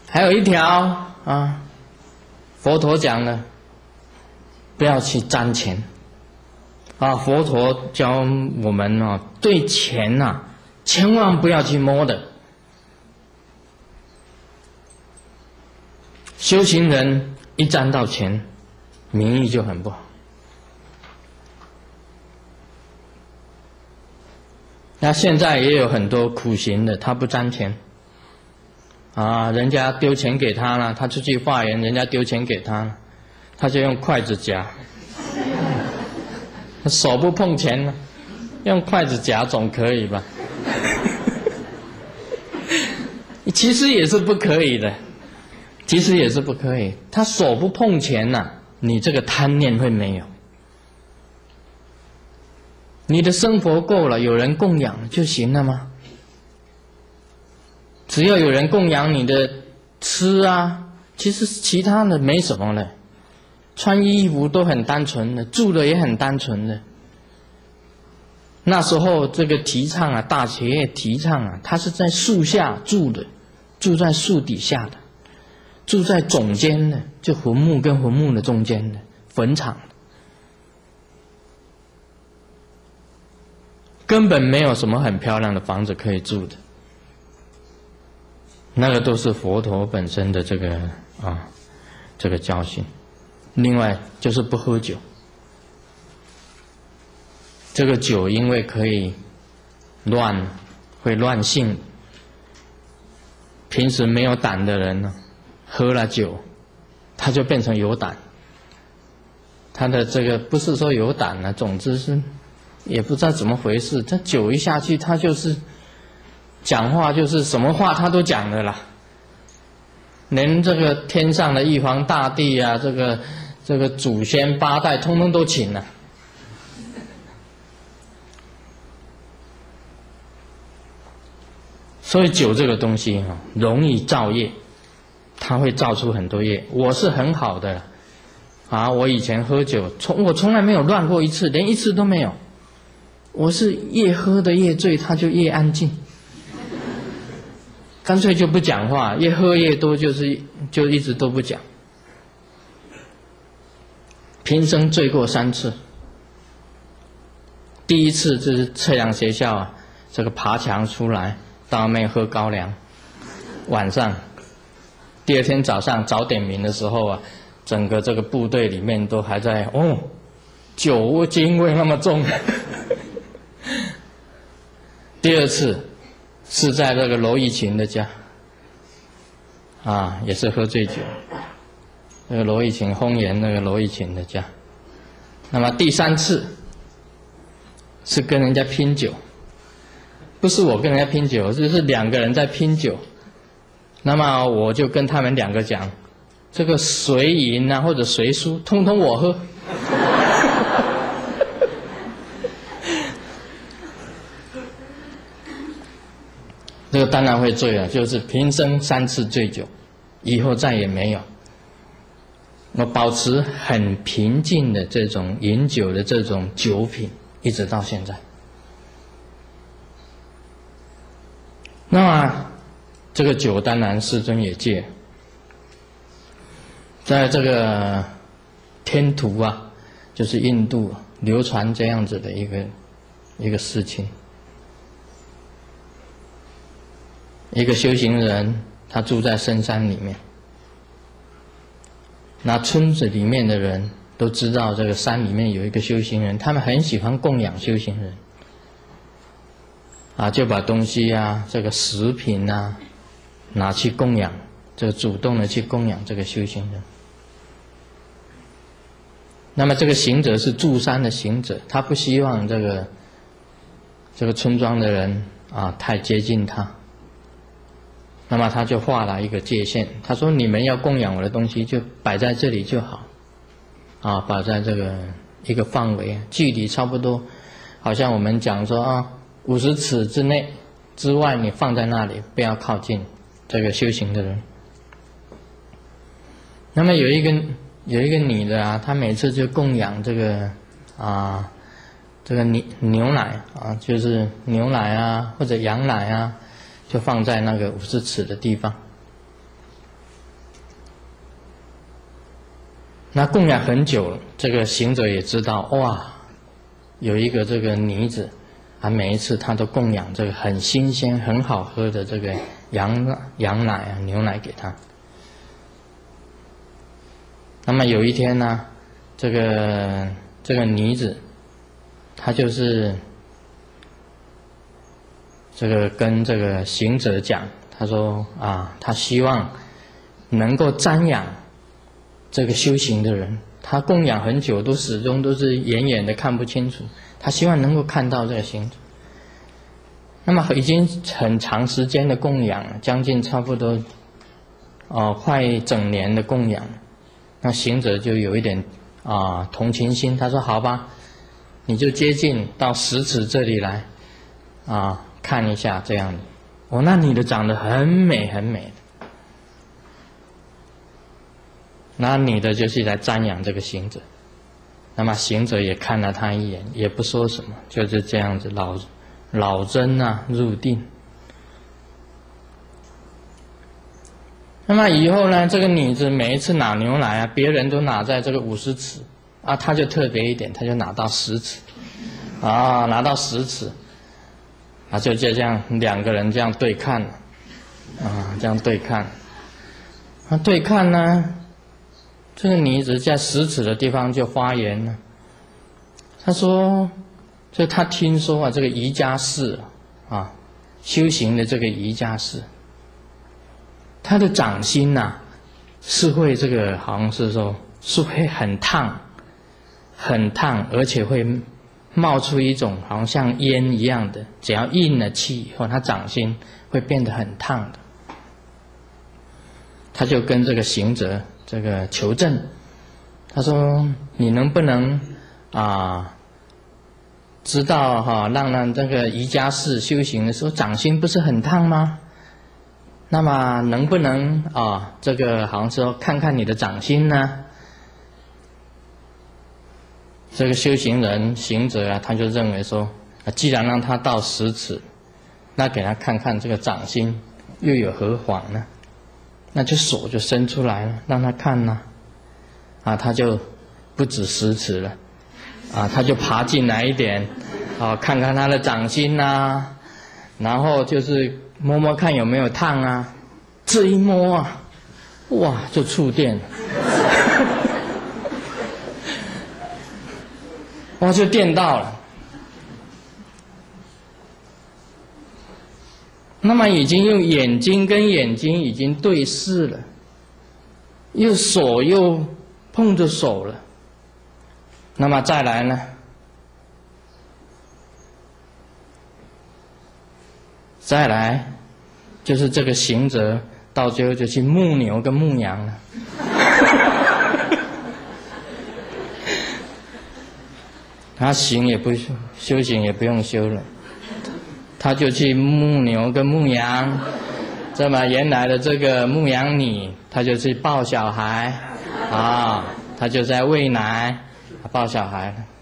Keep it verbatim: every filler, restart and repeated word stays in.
还有一条啊，佛陀讲的，不要去沾钱。啊，佛陀教我们啊，对钱呐、啊，千万不要去摸的。修行人一沾到钱，名誉就很不好。那现在也有很多苦行的，他不沾钱，啊，人家丢钱给他了，他出去化缘，人家丢钱给他，他就用筷子夹，手不碰钱了，用筷子夹总可以吧？其实也是不可以的。其实也是不可以，他手不碰钱呐、啊，你这个贪念会没有。你的生活够了，有人供养就行了吗？只要有人供养你的吃啊，其实其他的没什么了，穿衣服都很单纯的，住的也很单纯的。那时候这个提倡啊，大企业提倡啊，他是在树下住的，住在树底下的。住在总间的，就坟墓跟坟墓的中间的坟场，根本没有什么很漂亮的房子可以住的，那个都是佛陀本身的这个啊这个教训。另外就是不喝酒，这个酒因为可以乱，会乱性，平时没有胆的人呢，喝了酒，他就变成有胆。他的这个不是说有胆了，总之是也不知道怎么回事。他酒一下去，他就是讲话就是什么话他都讲的啦，连这个天上的玉皇大帝啊，这个这个祖先八代，通通都请了。所以酒这个东西哈，容易造业。它会造出很多业。我是很好的啊，我以前喝酒，从我从来没有乱过一次，连一次都没有。我是越喝的越醉，他就越安静，干脆就不讲话，越喝越多，就是就一直都不讲。平生醉过三次，第一次就是测量学校啊，这个爬墙出来，到外面喝高粱，晚上。第二天早上早点名的时候啊，整个这个部队里面都还在哦，酒精味那么重。第二次是在这个罗玉琴的家，啊，也是喝醉酒。那个罗玉琴红颜那个罗玉琴的家。那么第三次是跟人家拼酒，不是我跟人家拼酒，就是两个人在拼酒。那么我就跟他们两个讲，这个谁赢啊或者谁输，通通我喝。这个当然会醉了，就是平生三次醉酒，以后再也没有。我保持很平静的这种饮酒的这种酒品，一直到现在。那么这个酒当然世尊也戒，在这个天竺啊，就是印度流传这样子的一个一个事情。一个修行人，他住在深山里面，那村子里面的人都知道这个山里面有一个修行人，他们很喜欢供养修行人，啊，就把东西啊，这个食品啊，拿去供养，这个主动的去供养这个修行人。那么这个行者是住山的行者，他不希望这个这个村庄的人啊太接近他。那么他就画了一个界限，他说你们要供养我的东西就摆在这里就好，啊，摆在这个一个范围，距离差不多，好像我们讲说啊，五十尺之内之外你放在那里，不要靠近这个修行的人。那么有一个有一个女的啊，她每次就供养这个啊这个牛牛奶啊，就是牛奶啊或者羊奶啊。就放在那个五十尺的地方。 那供养很久，这个行者也知道，哇，有一个这个女子，啊，每一次他都供养这个很新鲜、很好喝的这个羊羊奶啊、牛奶给他。那么有一天呢，这个这个女子，她就是这个跟这个行者讲，她说啊，她希望能够瞻仰这个修行的人，她供养很久，都始终都是远远的看不清楚，她希望能够看到这个行者。那么已经很长时间的供养了，将近差不多哦、呃、快整年的供养。那行者就有一点啊、呃、同情心，他说好吧，你就接近到十尺这里来啊、呃、看一下这样的。哦，那女的长得很美很美，那女的就是来瞻仰这个行者。那么行者也看了他一眼，也不说什么，就是这样子老老真啊入定。那么以后呢，这个女子每一次拿牛奶啊，别人都拿在这个五十尺，啊，她就特别一点，她就拿到十尺，啊，拿到十尺，啊，就就这样两个人这样对看，啊，这样对看，啊，对看呢，这个女子在十尺的地方就发言了，她说，就她听说啊，这个瑜伽士啊，修行的这个瑜伽士。他的掌心呐、啊，是会这个好像是说是会很烫，很烫，而且会冒出一种好像像烟一样的，只要印了气以后，他掌心会变得很烫的。他就跟这个行者这个求证，他说：“你能不能啊，知道哈、啊，让让这个瑜伽士修行的时候掌心不是很烫吗？那么能不能啊，这个好像说看看你的掌心呢？”这个修行人行者啊，他就认为说，啊，既然让他到十尺，那给他看看这个掌心又有何妨呢？那就手就伸出来了，让他看呢、啊，啊，他就不止十尺了，啊，他就爬进来一点，啊，看看他的掌心呐、啊，然后就是摸摸看有没有烫啊，这一摸啊，哇，就触电了，哇，就电到了。那么已经用眼睛跟眼睛已经对视了，又手又碰着手了，那么再来呢？再来，就是这个行者到最后就去牧牛跟牧羊了。他行也不修行也不用修了，他就去牧牛跟牧羊。这么原来的这个牧羊女，他就去抱小孩，啊，他就在喂奶，抱小孩了。